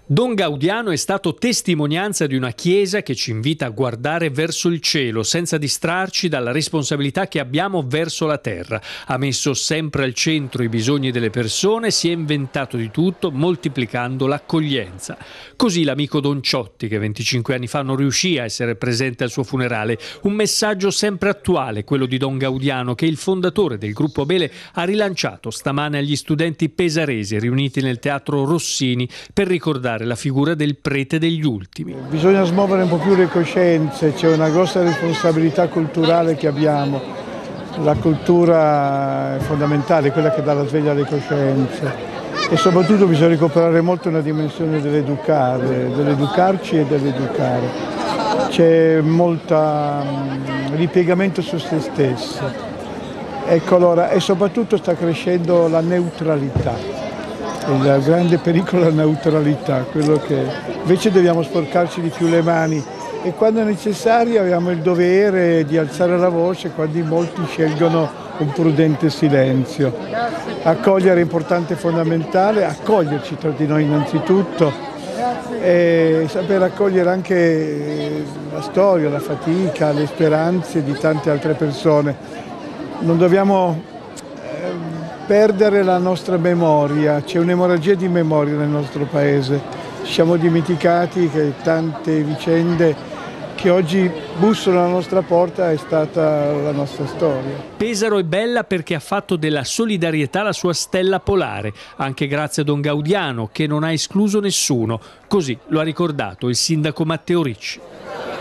Don Gaudiano è stato testimonianza di una Chiesa che ci invita a guardare verso il cielo senza distrarci dalla responsabilità che abbiamo verso la terra. Ha messo sempre al centro i bisogni delle persone, si è inventato di tutto moltiplicando l'accoglienza. Così l'amico Don Ciotti, che 25 anni fa non riuscì a essere presente al suo funerale. Un messaggio sempre attuale, quello di Don Gaudiano, che il fondatore del gruppo Abele ha rilanciato stamane agli studenti pesaresi riuniti nel Teatro Rossini per ricordare la figura del prete degli ultimi. Bisogna smuovere un po' più le coscienze, c'è una grossa responsabilità culturale che abbiamo. La cultura è fondamentale, quella che dà la sveglia alle coscienze e soprattutto bisogna recuperare molto una dimensione dell'educare, dell'educarci e dell'educare. C'è molto ripiegamento su se stessi. Ecco, allora, e soprattutto sta crescendo la neutralità. Il grande pericolo è la neutralità, quello che invece dobbiamo sporcarci di più le mani e quando è necessario abbiamo il dovere di alzare la voce quando in molti scelgono un prudente silenzio. Accogliere è importante e fondamentale, accoglierci tra di noi innanzitutto e saper accogliere anche la storia, la fatica, le speranze di tante altre persone. Non dobbiamo perdere la nostra memoria, c'è un'emorragia di memoria nel nostro paese. Ci siamo dimenticati che tante vicende che oggi bussano alla nostra porta è stata la nostra storia. Pesaro è bella perché ha fatto della solidarietà la sua stella polare, anche grazie a Don Gaudiano che non ha escluso nessuno. Così lo ha ricordato il sindaco Matteo Ricci.